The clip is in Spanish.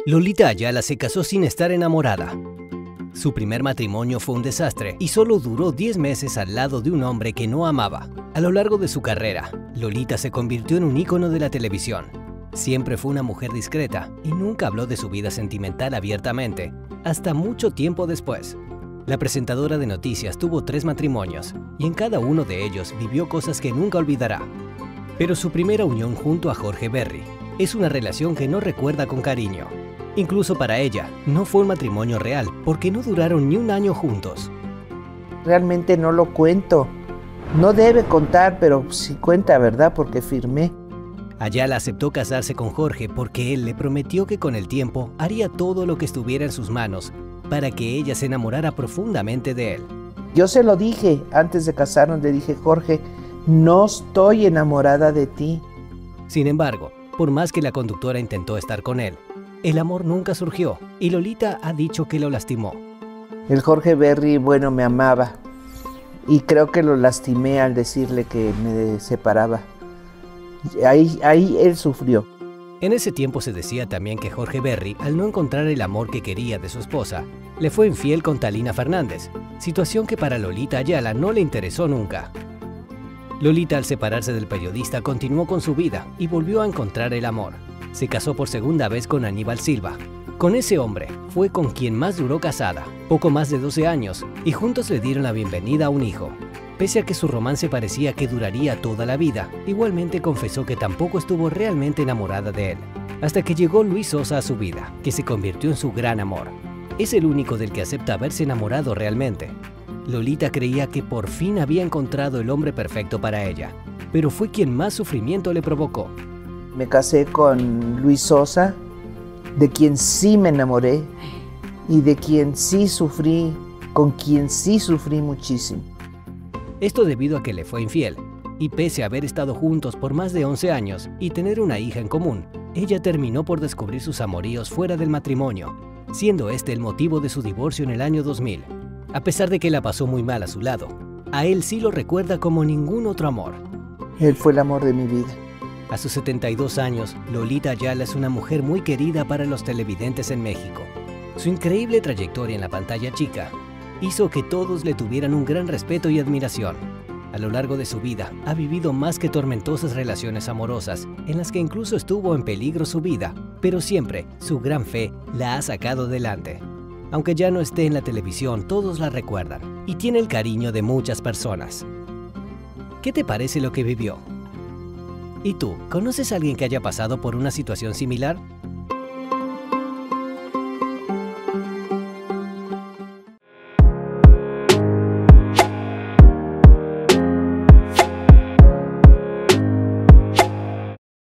Lolita Ayala se casó sin estar enamorada. Su primer matrimonio fue un desastre y solo duró 10 meses al lado de un hombre que no amaba. A lo largo de su carrera, Lolita se convirtió en un ícono de la televisión. Siempre fue una mujer discreta y nunca habló de su vida sentimental abiertamente, hasta mucho tiempo después. La presentadora de noticias tuvo 3 matrimonios y en cada uno de ellos vivió cosas que nunca olvidará. Pero su primera unión junto a Jorge Berry es una relación que no recuerda con cariño. Incluso para ella, no fue un matrimonio real porque no duraron ni un año juntos. Realmente no lo cuento. No debe contar, pero sí cuenta, ¿verdad? Porque firmé. Ayala aceptó casarse con Jorge porque él le prometió que con el tiempo haría todo lo que estuviera en sus manos para que ella se enamorara profundamente de él. Yo se lo dije, antes de casarnos le dije: Jorge, no estoy enamorada de ti. Sin embargo, por más que la conductora intentó estar con él, el amor nunca surgió y Lolita ha dicho que lo lastimó. El Jorge Berry, bueno, me amaba y creo que lo lastimé al decirle que me separaba. Ahí él sufrió. En ese tiempo se decía también que Jorge Berry, al no encontrar el amor que quería de su esposa, le fue infiel con Talina Fernández, situación que para Lolita Ayala no le interesó nunca. Lolita, al separarse del periodista, continuó con su vida y volvió a encontrar el amor. Se casó por segunda vez con Aníbal Silva. Con ese hombre fue con quien más duró casada, poco más de 12 años, y juntos le dieron la bienvenida a un hijo. Pese a que su romance parecía que duraría toda la vida, igualmente confesó que tampoco estuvo realmente enamorada de él, hasta que llegó Luis Sosa a su vida, que se convirtió en su gran amor. Es el único del que acepta haberse enamorado realmente. Lolita creía que por fin había encontrado el hombre perfecto para ella, pero fue quien más sufrimiento le provocó. Me casé con Luis Sosa, de quien sí me enamoré y de quien sí sufrí, con quien sí sufrí muchísimo. Esto debido a que le fue infiel, y pese a haber estado juntos por más de 11 años y tener una hija en común, ella terminó por descubrir sus amoríos fuera del matrimonio, siendo este el motivo de su divorcio en el año 2000. A pesar de que la pasó muy mal a su lado, a él sí lo recuerda como ningún otro amor. Él fue el amor de mi vida. A sus 72 años, Lolita Ayala es una mujer muy querida para los televidentes en México. Su increíble trayectoria en la pantalla chica hizo que todos le tuvieran un gran respeto y admiración. A lo largo de su vida, ha vivido más que tormentosas relaciones amorosas, en las que incluso estuvo en peligro su vida, pero siempre su gran fe la ha sacado adelante. Aunque ya no esté en la televisión, todos la recuerdan y tiene el cariño de muchas personas. ¿Qué te parece lo que vivió? ¿Y tú, conoces a alguien que haya pasado por una situación similar?